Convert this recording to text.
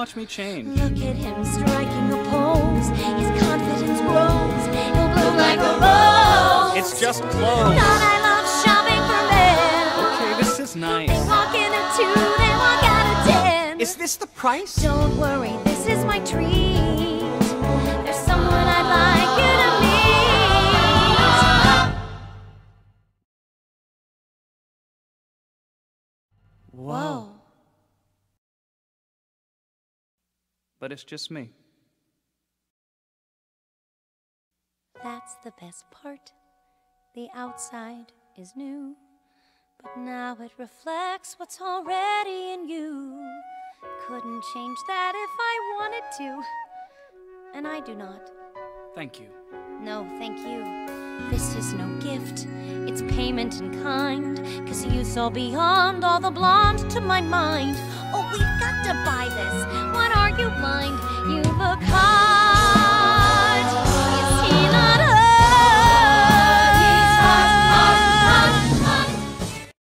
watch me change. Look at him striking a pose. His confidence grows. He'll bloom like a rose. It's just clothes. Thought I love shopping for men. Okay, this is nice. They walk in a 2, they walk out a 10. Is this the price? Don't worry, this is my treat. There's someone I'd like you to meet. Whoa. But it's just me. That's the best part. The outside is new, but now it reflects what's already in you. Couldn't change that if I wanted to, and I do not. Thank you. No, thank you. This is no gift, it's payment in kind, 'cause you saw beyond all the blonde to my mind. Oh, we've got to buy this. What are you, blind?